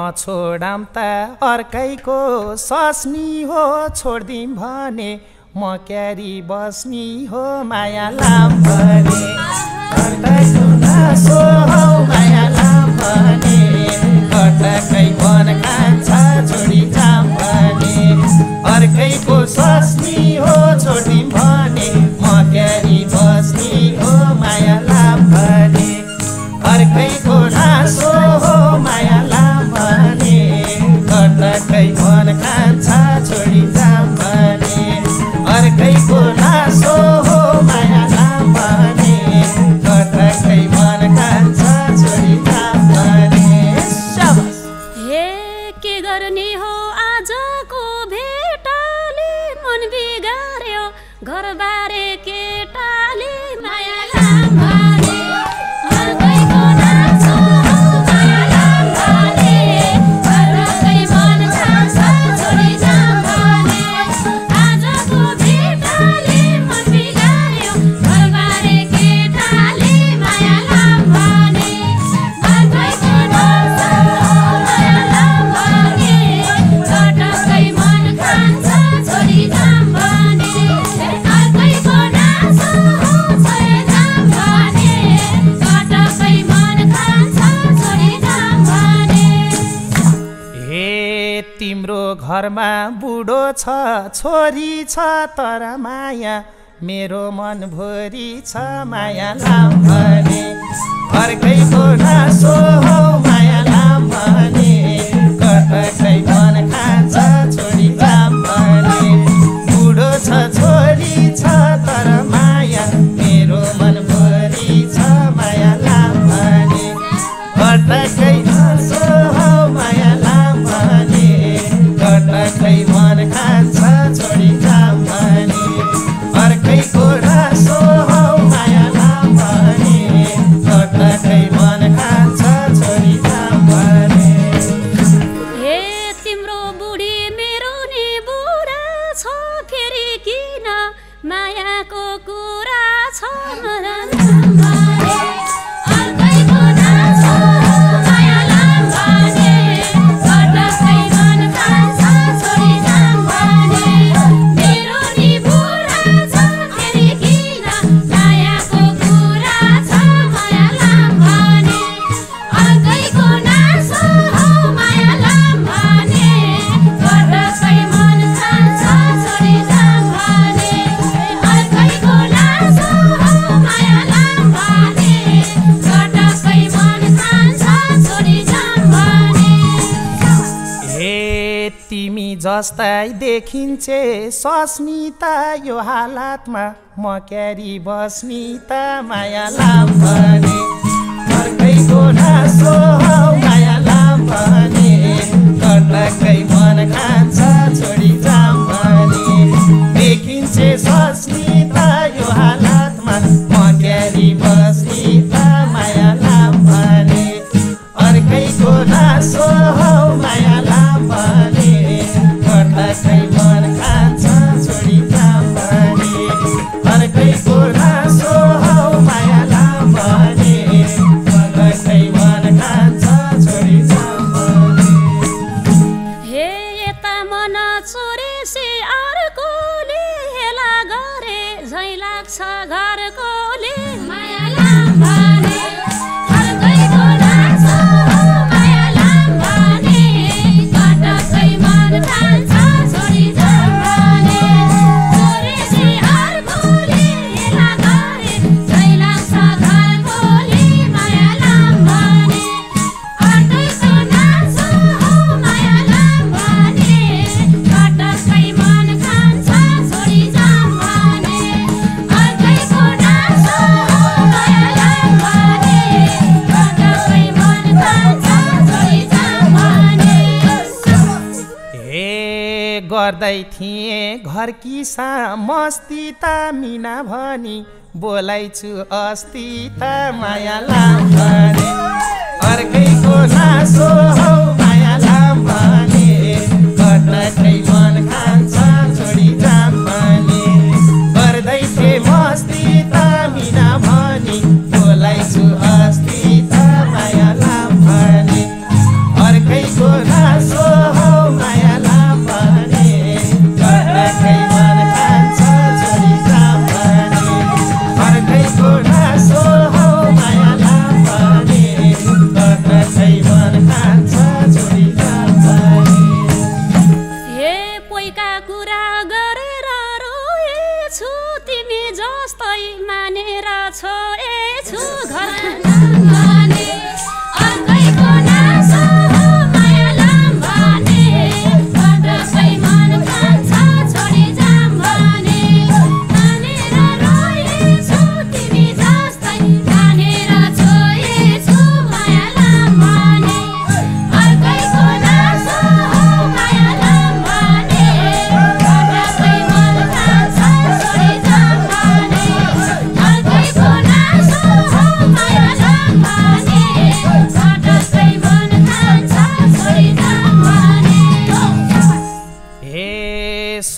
नछोडाम त अर्कैको सस्नी हो छोड्दिम भने म क्यारी बस्नी हो माया लाम भने अर्कैको नासो हो माया लाम भने कटकै मन खान्छ छोडी जाम भने अर्कैको सस्नी हो छोड्दिम भने म क्यारी बस्नी हो माया लाम भने अर्कैको नासो हो माया लाम भने कटकै मन खान्छ छोडी जाम भने अर्कैको नासो हो माया लाम भने कटकै मन खान्छ छोडी जाम भने हे के गर्ने हो आजको भेटले मन बिगार्यो घरबारे केटाले माया लाम भने अर्कैको नासो हो माया लाम भने कटकै मन खान्छ छोडी जाम भने आजको भेटले मन बिगार्यो घरबारे केटाले माया लाम भने अर्कैको नासो हो माया लाम भने कटकै मन खान्छ छोडी जाम भने अर्कैको नासो हो छोडी जाम भने कटकै मन खान्छ छोडी जाम भने हे तिम्रो घरमा बुढो छ छोरी छ तर माया मेरो मन भोरी छ माया लाम भने अर्कैको नासो हो माया लाम भने कटकै मन खान्छ छोडी जाम भने बुढो छ छोरी छ तर माया मेरो मन भोरी छ माया लाम भने कटकै नासो हो माया लाम भने कटकै मन खान्छ छोडी जाम भने अर्कैको नासो हो माया लाम भने कटकै मन खान्छ छोडी जाम भने हे तिम्रो बुढी मेरो नि बुढा छ फेरि किन मायाको कुरा छ मरण भने अर्कैको नासो हो माया लाम भने कटकै मन खान्छ छोडी जाम भने मेरो नि बुढा छ फेरि किन मायाको कुरा छ माया लाम भने अर्कैको नासो हो माया लाम भने कटकै मन खान्छ छोडी जाम भने अर्कैको नासो हो माया लाम भने कटकै मन खान्छ छोडी जाम भने हे तिमी जस्तै देखिन्छे सस्नी त यो हालतमा म क्यारी बस्नी त माया लाम भने अर्कैको नासो हो माया लाम भने कटकै मन खान्छ छोडी जाम भने देखिन्छे सस्नी त यो हालतमा म क्यारी बस्नी त माया लाम भने अर्कैको नासो हो माया लाम भने कटकै मन खान्छ छोडी जाम भने अर्कैको नासो हो माया लाम भने कटकै मन खान्छ छोडी जाम भने हे यता मन चोरेसे अर्कोले हेला गरे झैँ लाग्छ घरकोले माया लाम भने अर्कैको नासो हो माया लाम भने कटकै मन खान्छ छोडी जाम भने चोरेसे अर्कोले हेला गरे झैँ लाग्छ घरकोले माया लाम भने अर्कैको नासो हो माया लाम भने कटकै मन खान्छ छोडी जाम भने अर्कैको नासो हो माया लाम भने कटकै मन खान्छ छोडी जाम भने हे गर्दै थिएँ घरकी मस्ती त मिना भनी बोलाइछु अस्ति त माया लाम भने अर्कैको नासो हो माया लाम भने कटकै मन खान्छ छोडी जाम भने गर्दै थिएँ मस्ती त मिना भनी बोलाइछु अस्ति त माया लाम भने अर्कैको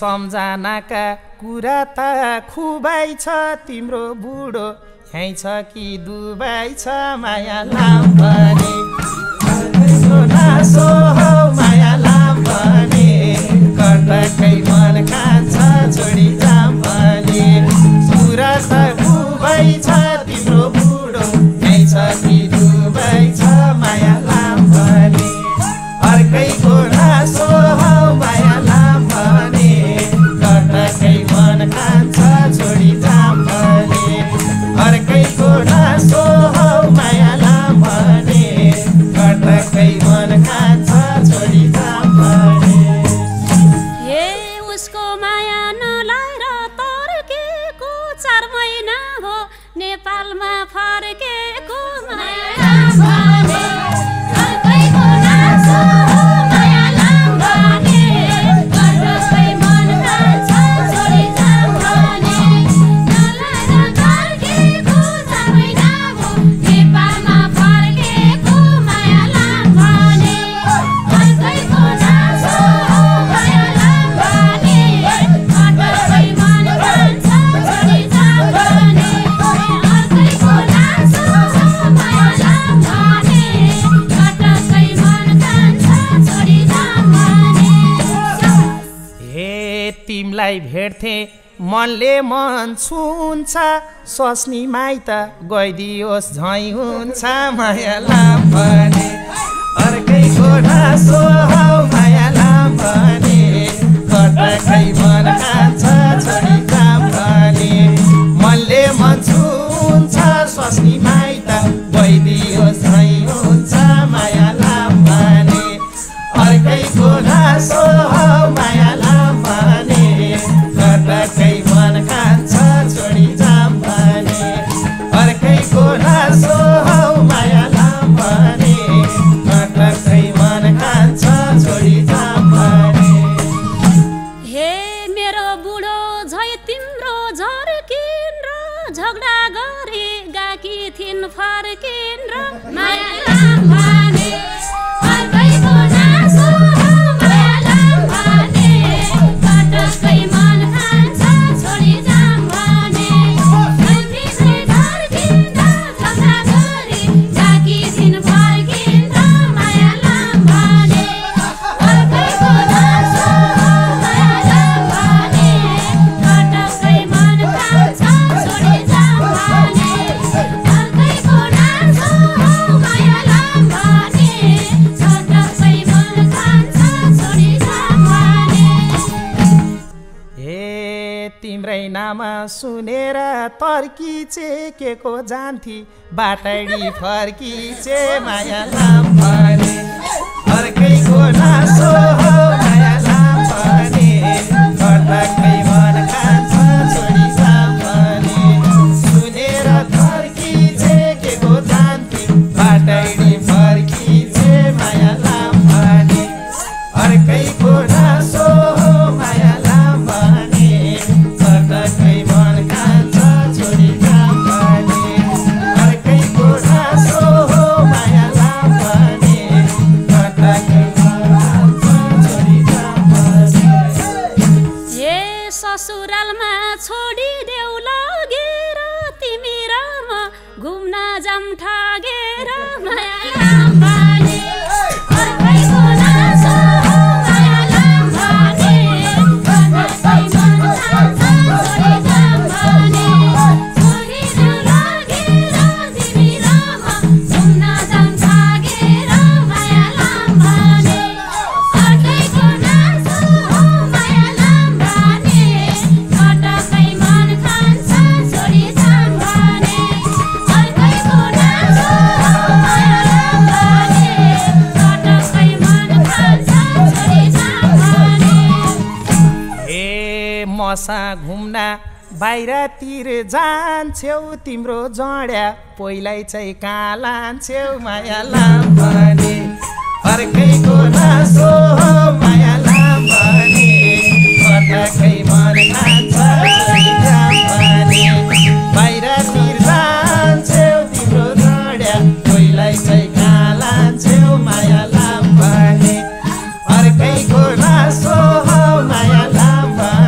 सम्झनाका कुरा त खुबै छ तिम्रो बुढो यहीँ छ कि दुबई छ माया लाम भने नासो हौ माया लाम भने कटकै मन खान्छ छोडी जाम भने कुरा त खुबै छ तिम्रो बुढो यहीँ छ कि दुबई छ माया लाम भने अर्कैको नासो हौ माया लाम भने कटकै मन खान्छ छोडी जाम भने अर्कैको नासो हौ माया लाम भने कटकै मन खान्छ छोडी जाम भने हे उसको माया नलाएर तर्केको 4 महिना हो नेपालमा फर्केको माया लाम भने अर्कैको नासो हौ माया लाम भने कटकै मन खान्छ छोडी जाम भने नलाएर तर्केको 4 महिना हो नेपालमा फर्केको माया लाम भने अर्कैको नासो हौ माया लाम भने कटकै मन खान्छ छोडी जाम भने अर्कैको नासो हौ माया लाम भने कटकै मन खान्छ छोडी जाम भने हे तिमलाई भेट्थे मनले मन छुन्छ स्वास्नी माइत गइदियोस् झैँ हुन्छ माया लाम भने अर्कैको नासो हौ माया लाम भने कटकै मन खान्छ छोडी जाम भने मनले मन छुन्छ स्वास्नी माइत गइदियोस् झैँ हुन्छ माया लाम भने अर्कैको नासो हौ माया लाम भने कटकै मन खान्छ छोडी जाम भने अर्कैको नासो हौ माया लाम भने कटकै मन खान्छ छोडी जाम भने हे मेरो बुढो झै तिम्रो झर्किन र झगडा गरे गाकी थिइन् फर्किन र माया लाम भने अर्कैको नासो हौ माया लाम भने कटकै मन खान्छ छोडी जाम भने झै तिम्रो झर्किन र झगडा गरे गाकी थिइन् फर्किन र माया लाम भने अर्कैको नासो हौ माया लाम भने कटकै मन खान्छ छोडी जाम भने अर्कैको नासो हौ माया लाम भने कटकै मन खान्छ छोडी जाम भने हे तिम्रै नाम सुनेर तर्की चेकेको जान्थी बाटडी फर्की चे माया लाम भने अर्कैको नासो हौ माया लाम भने कटकै मन खान्छ छोडी जाम भने सुनेर तर्की चेकेको जान्थी बाटडी फर्की चे माया लाम भने अर्कैको नासो हौ माया लाम भने कटकै मन खान्छ छोडी जाम भने अर्कैको नासो हौ माया लाम भने कटकै मन खान्छ छोडी जाम भने हे ससुरालमा छोडिदेऊ लगेर तिमी र म घुम्न जाम ठगेर माया लाम भने अर्कैको नासो हौ माया लाम भने कटकै मन खान्छ छोडी जाम भने छोडिदेऊ लगेर तिमी र म घुम्न जाम ठगेर माया लाम भने अर्कैको नासो हौ माया लाम भने कटकै मन खान्छ छोडी जाम भने अर्कैको नासो हौ माया लाम भने कटकै मन खान्छ छोडी जाम भने हे मसा घुम्न बाहिरतिर जान्छौ तिम्रो जड्या पहिल्यै चाहिँ कहाँ लान्छौ माया लाम भने अर्कैको नासो हौ माया लाम भने कटकै मन खान्छ छोडी जाम भने बाहिरतिर जान्छौ तिम्रो जड्या पहिल्यै चाहिँ कहाँ लान्छौ माया लाम भने अर्कैको नासो हौ माया लाम भने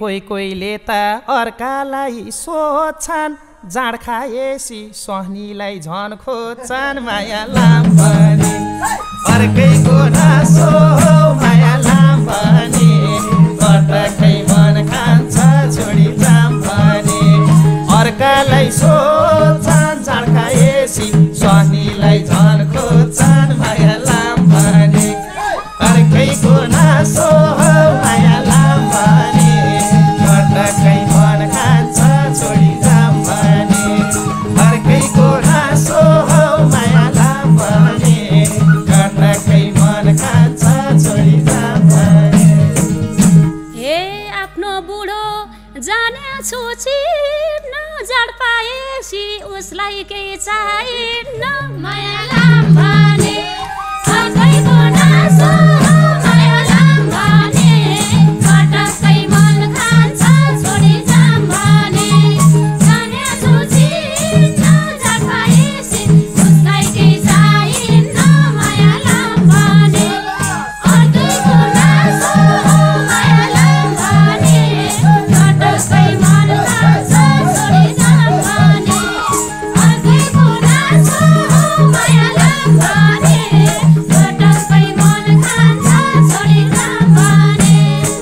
कोहीले त अर्कालाई सोध्छन् जाँड खाएसी स्वास्नीलाई झन खोज्छन् माया लाम भने अर्कैको नासो माया लाम भने कटकै मन खान्छ छोडी जाम भने अर्कालाई सोध्छन् जाँड खाएसी स्वास्नीलाई झन खोज्छन् माया लाम भने अर्कैको नासो माया लाम भने कटकै मन खान्छ छोडी जाम भने अर्कैको नासो माया लाम भने कटकै मन खान्छ छोडी जाम भने हे आफ्नो बुढो जाने छु चिन्न जाड पाएसी उसलाई केही चाहिन्न माया लाम भने अर्कैको नासो माया लाम भने कटकै मन खान्छ छोडी जाम भने जाने छु चिन्न जाड पाएसी उसलाई केही चाहिन्न माया लाम भने अर्कैको नासो माया लाम भने कटकै मन खान्छ छोडी जाम भने अर्कैको नासो माया लाम भने कटकै मन खान्छ छोडी जाम भने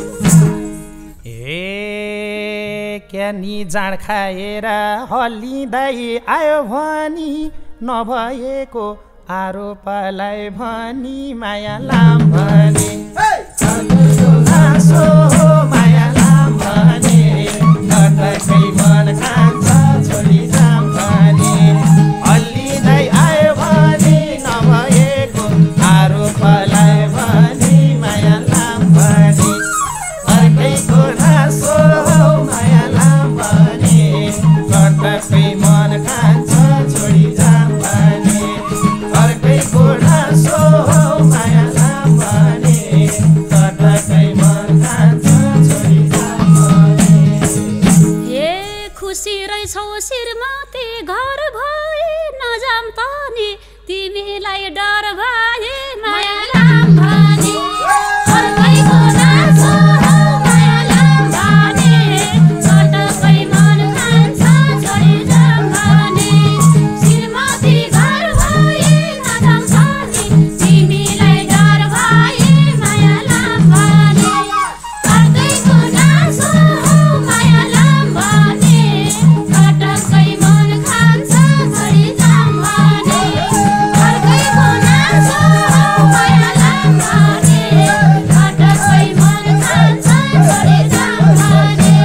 क्यानी जाँड खाएर हल्लिँदै आयो भनी नभएको आरोपलाई भनी माया लाम भने अर्कैको नासो माया लाम भने कटकै मन खान्छ छोडी जाम भने हल्लिँदै आयो भनी नभएको आरोपलाई भनी माया लाम भने अर्कैको नासो माया लाम भने कटकै मन खान्छ छोडी जाम भने अर्कैको नासो माया लाम भने कटकै मन खान्छ छोडी जाम भने हे खुसी रहेछौ श्रीमती घर भए नजाम पनि तिमीलाई डर भए माया लाम भने अर्कैको नासो माया लाम भने कटकै मन खान्छ छोडी जाम भने श्रीमती घर भए नजाम पनि तिमीलाई डर भए माया लाम भने अर्कैको नासो माया लाम भने कटकै मन खान्छ छोडी जाम भने अर्कैको नासो माया लाम भने कटकै मन खान्छ छोडी जाम भने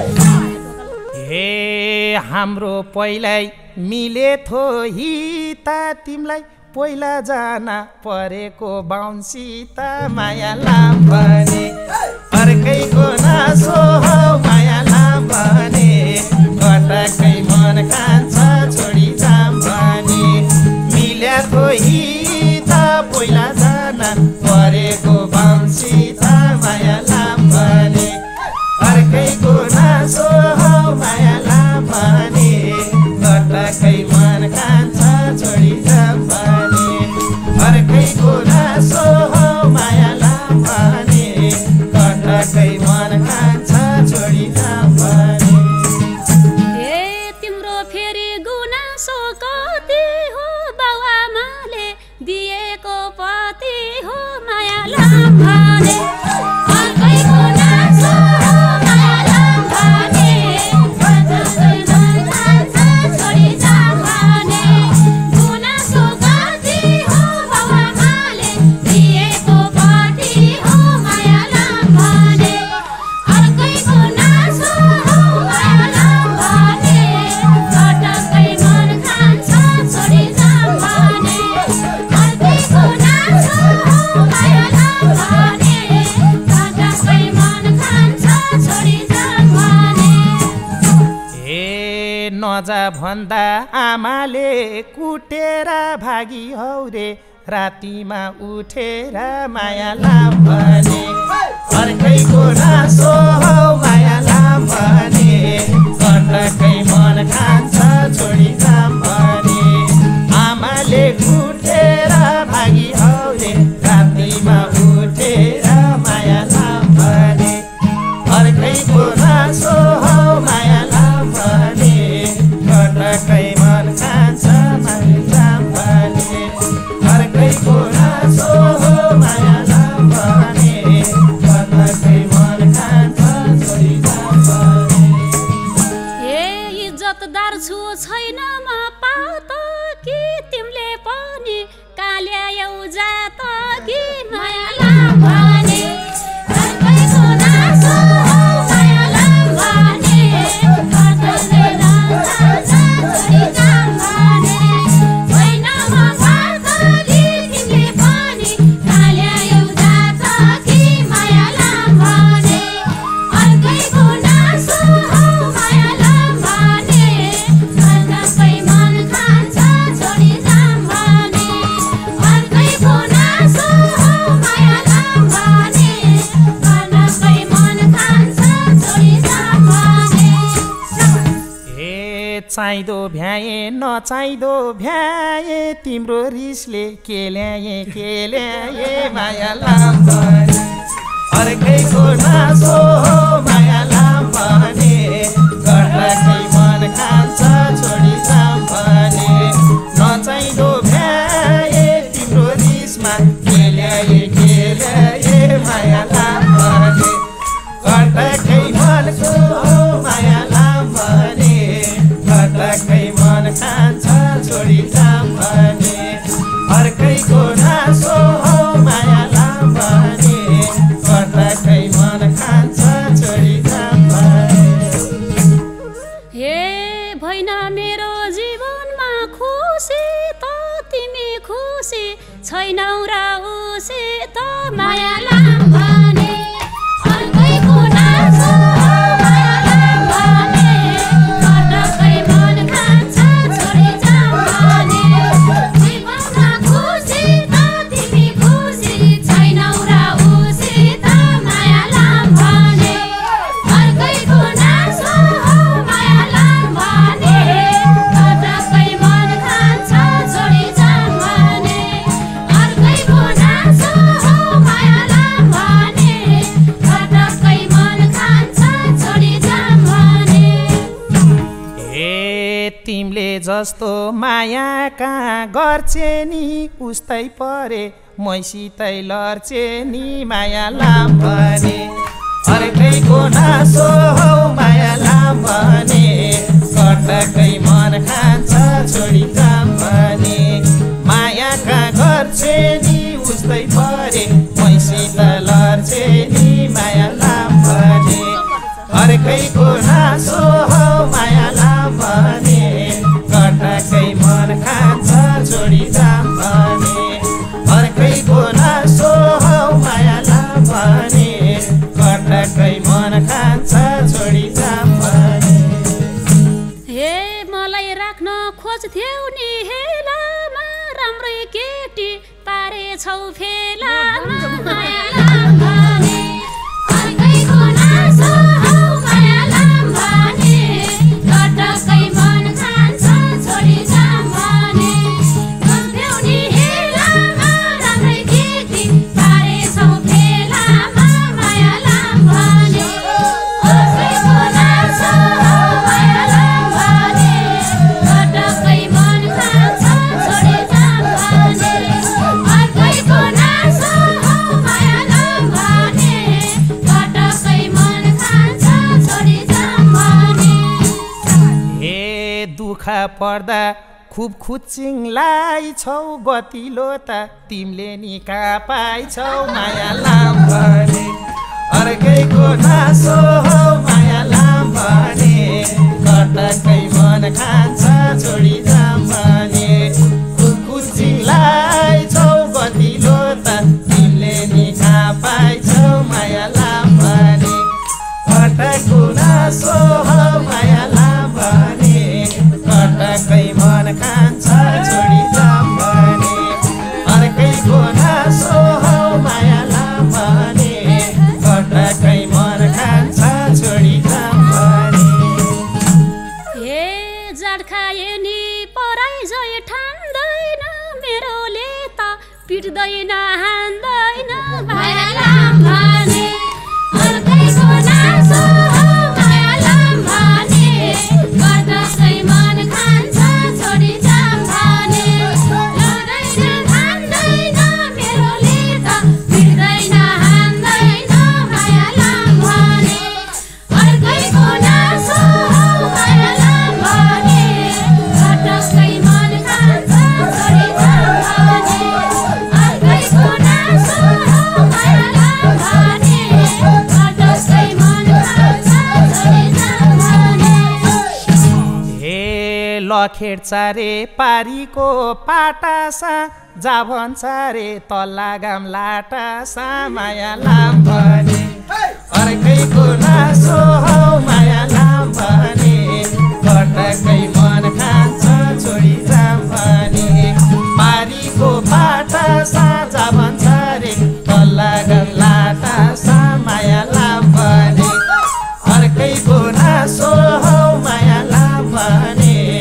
हे हाम्रो पहिल्यै मिले थो हिता तिमीलाई पहिला जाना परेको बाउन्सित माया लाम भने अर्कैको नासो माया लाम भने कटकै मन खान्छ छोडी जाम भने मिल्या थो हिता पहिला जाना परेको बाउन्सित माया लाम भने अर्कैको नासो माया लाम भने कटकै मन खान्छ छोडी जाम भने अर्कैको नासो माया लाम भने कटकै मन खान्छ छोडी जाम भने हे तिम्रो फेरि गुनासो कति हो बाउआमाले दिएको पति हो माया लाम भने अर्कैको नासो माया लाम भने कटकै मन खान्छ छोडी जाम भने गुनासो कति हो बाउआमाले दिएको पति हो माया लाम भने अर्कैको नासो माया लाम भने कटकै मन खान्छ छोडी जाम भने अर्कैको नासो माया लाम भने कटकै मन खान्छ छोडी जाम भने हे नजा भन्दा आमाले कुटेर भागी हौ रे रातिमा उठेर माया लाम भने अर्कैको नासो माया लाम भने कटकै मन खान्छ छोडी जाम भने आमाले कुटेर भागी हौ रे रातिमा उठेर माया लाम भने अर्कैको चाहिँदो भ्याए नचाहिँदो भ्याए तिम्रो रिसले के ल्याए माया लाम भने अर्कैको नासो हो माया लाम भने गर्दाकै मन खान्छ छोडी जाम भने नचाहिँदो भ्याए तिम्रो रिसमा के ल्याए माया लाम भने गर्दाकै मनको हो माया लाम भने गर्दाकै मन खान्छ छोडी जाम भने अर्कैको नासो हो माया लाम भने गर्दाकै मन खान्छ छोडी जाम भने हे भएन मेरो जीवनमा खुसी त तिमी खुसी छैनौ र उसी त माया लाम भने अर्कैको नासो हो माया लाम भने गर्दाकै मन खान्छ छोडी जाम भने जीवनमा खुसी त तिमी खुसी छैनौ र उसी त माया लाम भने अर्कैको नासो हो माया लाम भने गर्दाकै मन खान्छ छोडी जाम भने अर्कैको नासो हो माया लाम भने गर्दाकै मन खान्छ छोडी जाम भने हे तिमीले जस्तो माया कहाँ गर्छे नि उस्तै परे मैसितै लड्छे नि माया लाम भने अर्कैको नासो हो माया लाम भने गर्दाकै मन खान्छ छोडी जाम भने माया कहाँ गर्छे नि उस्तै परे मैसित लड्छे नि माया लाम भने अर्कैको नासो हो माया लाम भने गर्दाकै मन खान्छ छोडी जाम भने अर्कैको नासो हो माया लाम भने गर्दाकै मन खान्छ छोडी जाम भने हे मलाई राख्न खोज्थ्यौ नि हेलामा राम्रै केटी पारेछौ फेलामा माया लाम भने अर्कैको नासो हो माया लाम भने गर्दाकै मन खान्छ छोडी जाम भने खोज्थ्यौ नि हेलामा राम्रै केटी पारेछौ फेलामा माया लाम भने अर्कैको नासो हो माया लाम भने गर्दाकै मन खान्छ छोडी जाम भने अर्कैको नासो हो माया लाम भने गर्दाकै मन खान्छ छोडी जाम भने हे दुःख पर्दा खुब खुच्चिङलाई छौ गतिलो त तिमीले नि कहाँ पाइछौ माया लाम भने अर्कैको नासो हो माया लाम भने गर्दाकै मन खान्छ छोडी जाम भने खुब खुच्चिङलाई छौ गतिलो त तिमीले नि कहाँ पाइछौ माया लाम भने गर्दाको नासो हो माया लाम भने गर्दाकै मन खान्छ छोडी जाम भने अर्कैको नासो हो माया लाम भने गर्दाकै मन खान्छ छोडी जाम भने हे जाड खाए नि पराइ जय ठान्दैन मेरोले त पिट्दैन हान्दैन माया लाम भने अर्कैको नासो हो माया लाम भने गर्दाकै मन खान्छ छोडी जाम भने लड्दैन हान्दैन मेरोले त पिट्दैन हान्दैन माया लाम भने अर्कैको नासो हो माया लाम भने गर्दाकै मन खान्छ छोडी जाम भने अर्कैको नासो हो माया लाम भने गर्दाकै मन खान्छ छोडी जाम भने हे लखेड चारे पारीको पाटासा जा भन्छ रे तल्ला गाम लाटासा माया लाम भने अर्कैको नासो हो माया लाम भने गर्दाकै मन खान्छ छोडी जाम भने पारीको पाटासा जा भन्छ रे तल्ला गाम लाटासा माया लाम भने अर्कैको नासो हो माया लाम भने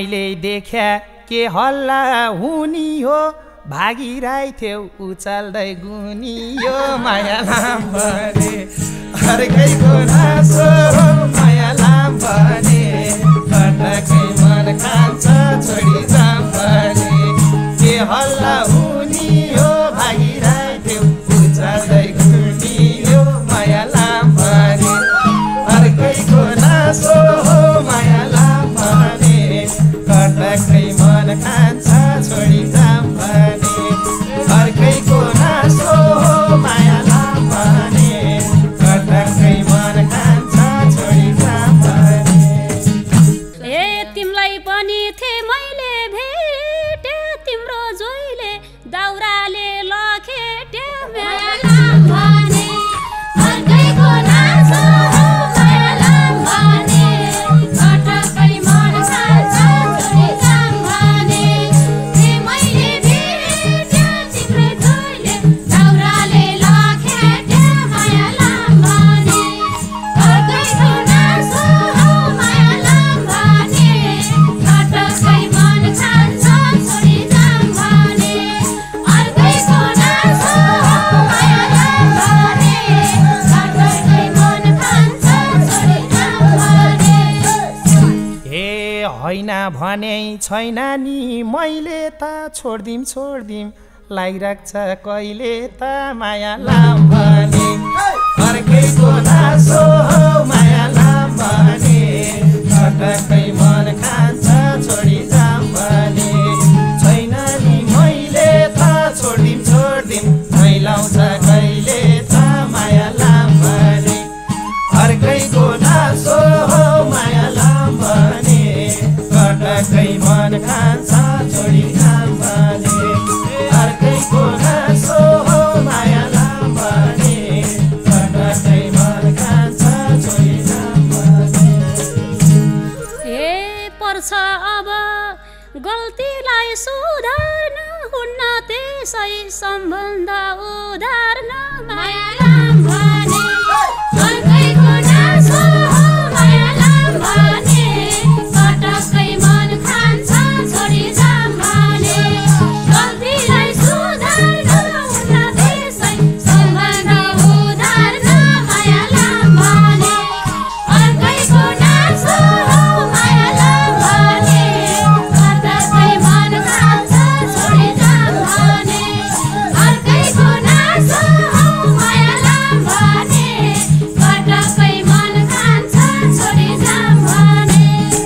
अहिले देख्या के हल्ला हुनी हो भागिरहेथ्यौ उचाल्दै गुनी यो माया लाम भने अर्कैको नासो माया लाम भने कटकै मन खान्छ छोडी जाम भने के हल्ला हुनी हो भागिरहेथ्यौ उचाल्दै गुनी यो माया लाम भने अर्कैको नासो माया लाम भने कटकै मन खान्छ छोडी जाम भने अर्कैको नासो माया लाम भने कटकै मन खान्छ छोडी जाम भने ए तिमीलाई पनि थिए मैले भेटे तिम्रो जोइले दाउराले लखेटे माया लाम भने अर्कैको नासो माया लाम भने कटकै मन खान्छ छोडी जाम भने थिए मैले भेटे तिम्रो जोइले दाउराले लखेटे माया लाम भने अर्कैको नासो माया लाम भने कटकै मन खान्छ छोडी जाम भने अर्कैको नासो माया लाम भने कटकै मन खान्छ छोडी जाम भने ए होइन भने छैन नि मैले त छोडिदिम लागिराख्छ कहिले त माया लाम भने अर्कैको नासो माया लाम भने कटकै मन खान्छ छोडी जाम भने छैन नि मैले त छोडिदिम मैलाउँछ कहिले त माया लाम भने अर्कैको नासो माया लाम भने कटकै मन खान्छ छोडी जाम भने अर्कैको नासो माया लाम भने कटकै मन खान्छ छोडी जाम भने ए पर्छ अब गल्तीलाई सुधार्न हुन्न त्यसै सम्बन्ध उधार्न माया लाम भने अर्कैको नासो माया लाम भने कटकै मन खान्छ छोडी जाम भने गल्तीलाई सुधार्न हुन्न त्यसै सम्बन्ध उधार्न माया लाम भने अर्कैको नासो माया लाम भने कटकै मन खान्छ छोडी जाम भने अर्कैको नासो माया लाम भने कटकै मन खान्छ छोडी जाम भने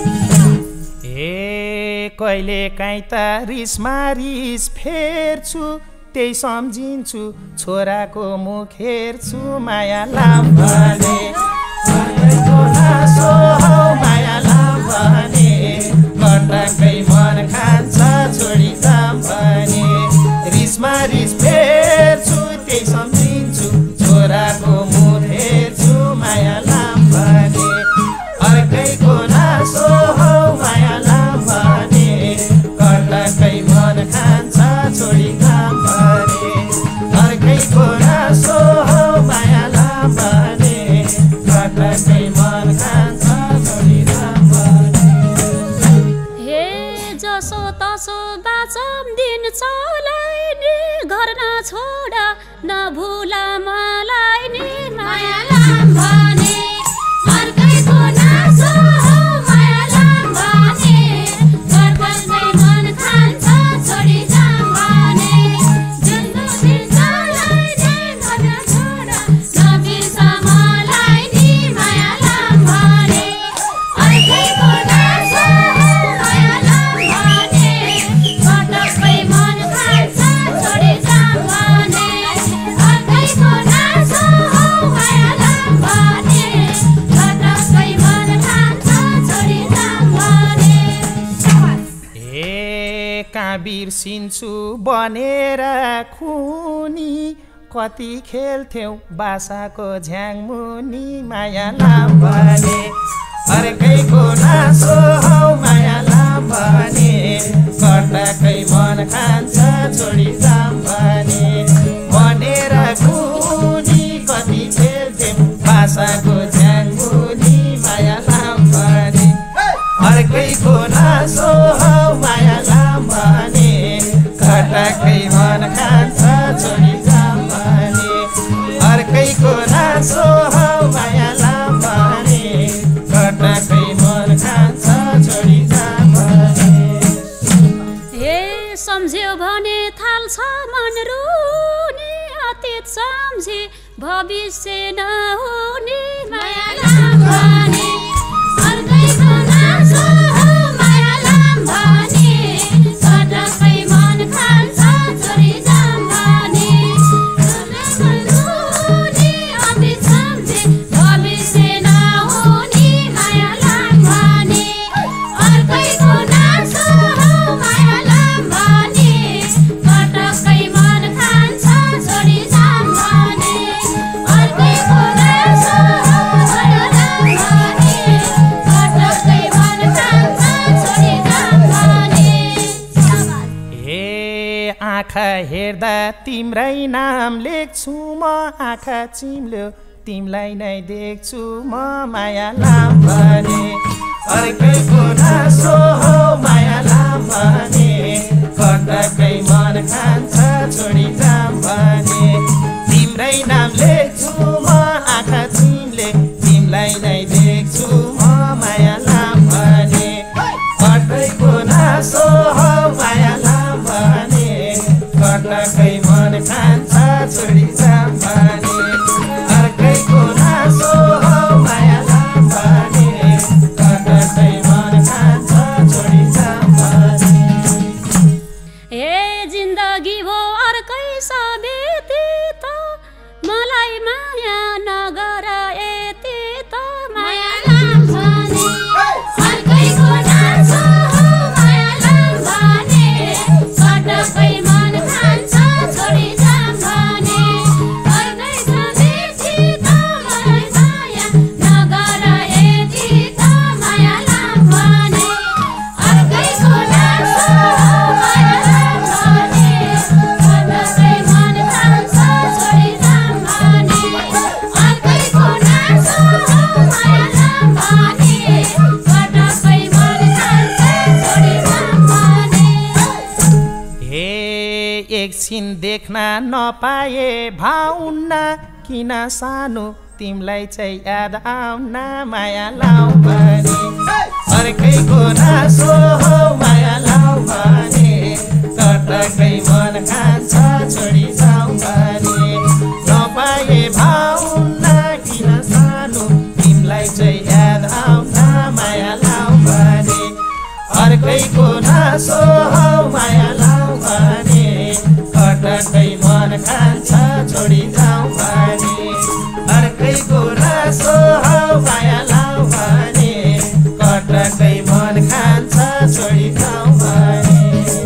ए कहिले काहीँ त रिसमा रिस फेर्छु त्यही सम्झिन्छु छोराको मुख हेर्छु माया लाम भने अर्कैको नासो माया लाम भने कटकै मन खान्छ छोडी जाम भने रिसमा रिस फेर्छु त्यही सम्झिन्छु छोराको मुख हेर्छु माया लाम भने अर्कैको नासो माया लाम भने कटकै मन खान्छ छोडी जाम भने अर्कैको नासो माया लाम भने कटकै मन खान्छ छोडी जाम भने हे जसो तसो बाँचम दिन चलाई नि घर नछोड नभुल मलाई नि माया लाम भने अर्कैको नासो माया लाम भने कटकै मन खान्छ छोडी जाम भने जिन्दगी चलाई नि घर नछोड नबिर्स मलाई नि माया लाम भने अर्कैको नासो माया लाम भने कटकै मन खान्छ छोडी जाम भने अर्कैको नासो माया लाम भने कटकै मन खान्छ छोडी जाम भने ए कहाँ बिर्सिन्छु बनेर खुनी कति खेल्थ्यौ बासाको झ्याङमुनि माया लाम भने अर्कैको नासो माया लाम भने कटकै मन खान्छ छोडी जाम भने बनेर खुनी कति खेल्थ्यौ बासाको झ्याङमुनि माया लाम भने अर्कैको नासो गुनासो हौ माया लाम भने कटकै मन खान्छ छोडी जाम भने हे सम्झ्यो भने थाल्छ मन रुने अतीत सम्झे भविष्य नहुने माया लाम भने अर्कै गुनासो हौ माया लाम भने कटकै मन खान्छ छोडी जाम भने रुने अतीत सम्झे भविष्य नहुने माया लाम भने अर्कै गुनासो हौ माया लाम भने कटकै मन खान्छ छोडी जाम भने अर्कै गुनासो हौ माया लाम भने कटकै मन खान्छ छोडी जाम भने हे आँखा हेर्दा तिम्रै नाम लेख्छु म आँखा चिम्ल्यो तिमीलाई नै देख्छु म माया लाम भने अर्कै गुनासो हौ माया लाम भने कटकै मन खान्छ छोडी जाम भने तिम्रै नाम लेख्छु म आँखा चिम्ले तिमीलाई नै देख्छु म माया लाम भने कटकै गुनासो हौ माया लाम भने कटकै मन खान्छ छोडी जाम भने अर्कै गुनासो हौ माया लाम भने कटकै मन खान्छ छोडी जाम भने हे जिन्दगी भो अर्कै सबेती त मलाई माया नगर यति त माया लाम भने अर्कै गुनासो हौ माया लाम भने कटकै मन खान्छ छोडी जाम भने अर्कै सबेती त मलाई माया नगर यति त माया लाम भने अर्कै गुनासो हौ माया लाम भने कटकै मन खान्छ छोडी जाम भने अर्कै गुनासो हौ माया लाम भने कटकै मन खान्छ छोडी जाम भने हे एकछिन देख्न नपाए भाउन्न किन सानो तिमीलाई चाहिँ याद आउन माया लाउ भने अर्कै गुनासो हौ माया लाउ भने कटकै मन खान्छ छोडी जाऊ भने नपाए भाउन्न किन सानो तिमीलाई चाहिँ याद आउन माया लाउ भने अर्कै गुनासो हौ माया लाउ भने कटकै मन खान्छ छोडी जाऊ भने अर्कै गुनासो हौ माया लाउ भने कटकै मन खान्छ छोडी जाऊ भने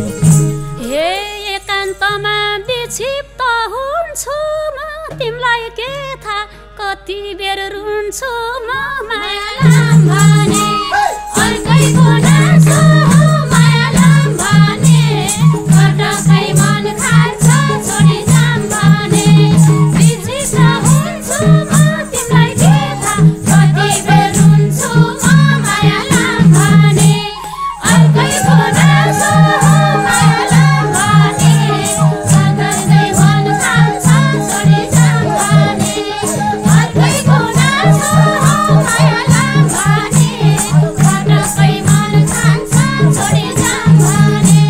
हे एकान्तमा विक्षिप्त हुन्छु म तिमीलाई के थाहा कति बेर रुन्छु म माया लाम भने अर्कै गुनासो हौ माया लाम भने कटकै मन खान्छ छोडी जाम भने विक्षिप्त हुन्छु म तिमीलाई के थाहा कति बेर रुन्छु म माया लाम भने अर्कै गुनासो हौ माया लाम भने कटकै मन खान्छ छोडी जाम भने अर्कै गुनासो हौ माया लाम भने कटकै मन खान्छ छोडी जाम भने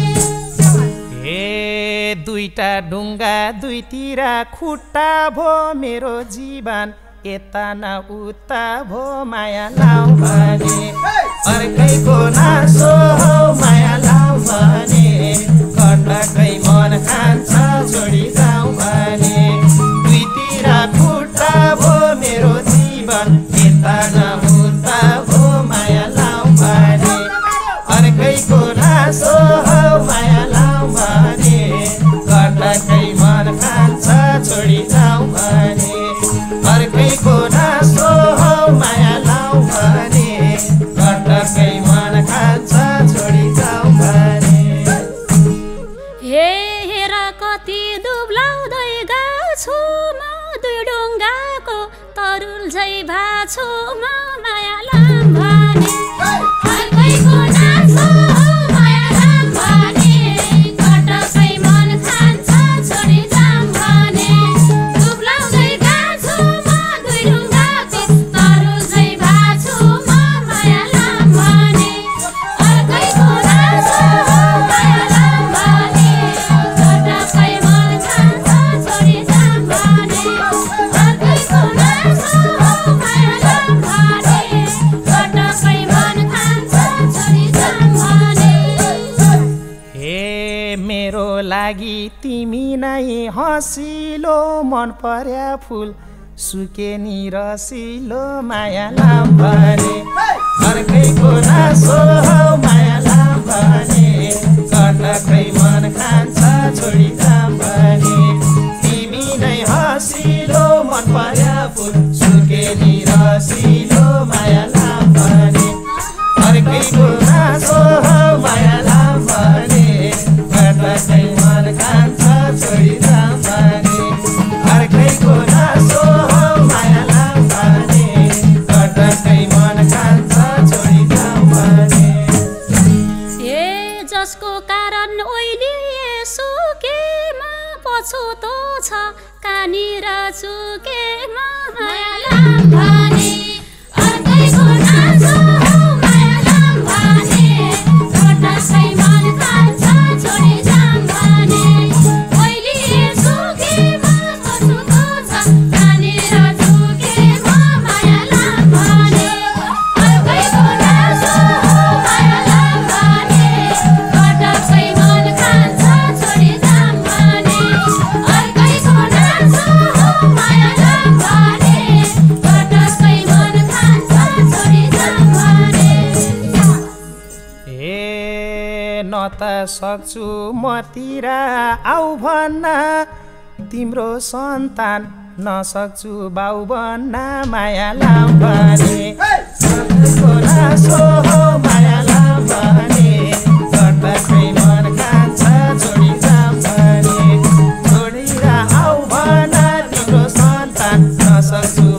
हे दुईटा ढुङ्गा दुईतिर खुट्टा भो मेरो जीवन यता न उता भो माया लाउ भने अर्कै गुनासो हौ माया लाउ भने कटकै मन खान्छ छोडी जाऊ भने दुईतिर खुट्टा भो मेरो जीवन यता न उता भो माया लाउ भने अर्कै गुनासो हौ माया लाउ भने कटकै मन खान्छ छोडी जाऊ भने अर्कै गुनासो हौ माया लाउ भने कटकै मन खान्छ छोडी जाऊ भने हे हेर कति दुब्लाउँदै गएको म दुई ढुङ्गाको तरुल झै भाछु म माया लाम भने अर्कै गुनासो हौ माया लाम भने कटकै मन खान्छ छोडी जाम भने दुब्लाउँदै गएको म दुई तिमी नै हँसिलो मन पर्या फुल सुके नि रसिलो माया लाम भने अर्कैको नासो माया लाम भने कटकै मन खान्छ छोडी जाम भने तिमी नै हँसिलो मन पर्या फुल सुके नि रसिलो माया लाम भने अर्कैको नासो माया लाम भने कटकै मन खान्छ छोडी जाम भने अर्कैको नासो माया लाम भने कटकै मन खान्छ छोडी जाम भने जसको कारण ओइलिए सुकेमा पछुतो छ कहाँनिर चुकेमा माया लाम भने अर्कैको नासो माया लाम भने कटकै मन खान्छ छोडी जाम भने ओइलिए सुकेमा पछुतो छ कहाँनिर चुकेमा माया लाम भने अर्कैको नासो माया लाम भने कटकै मन खान्छ छोडी जाम भने अर्कैको नासो माया लाम भने कटकै मन खान्छ छोडी जाम भने न त सक्छु मतिर आऊ भन्न तिम्रो सन्तान नसक्छु बाउ भन्न माया लाम भने अर्कैको नासो माया लाम भने कटकै मन खान्छ छोडी जाम भने छोडेर आऊ भन्न तिम्रो सन्तान नसक्छु